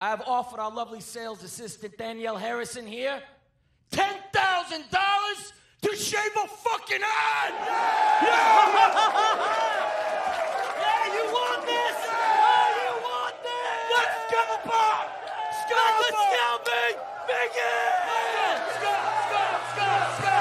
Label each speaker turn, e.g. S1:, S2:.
S1: I have offered our lovely sales assistant, Danielle Harrison here, $10,000 to shave a fucking head! Yeah, you want this? Oh, you want this? Let's go, Bob! Let's go, Biggie! Let's go!